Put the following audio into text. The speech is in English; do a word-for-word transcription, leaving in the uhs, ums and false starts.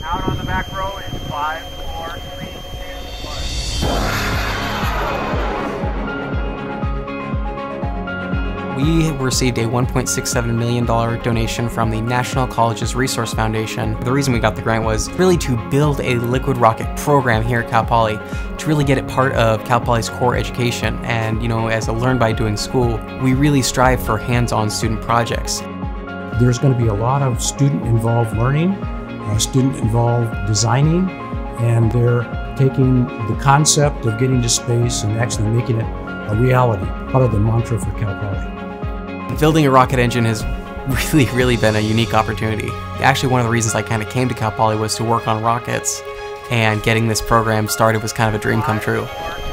Out on the back row in five, four, three, two, one. We received a one point six seven million dollar donation from the National Colleges Resource Foundation. The reason we got the grant was really to build a liquid rocket program here at Cal Poly, to really get it part of Cal Poly's core education. And you know, as a learn by doing school, we really strive for hands-on student projects. There's going to be a lot of student-involved learning, uh, student-involved designing, and they're taking the concept of getting to space and actually making it a reality, part of the mantra for Cal Poly. Building a rocket engine has really, really been a unique opportunity. Actually, one of the reasons I kind of came to Cal Poly was to work on rockets, and getting this program started was kind of a dream come true.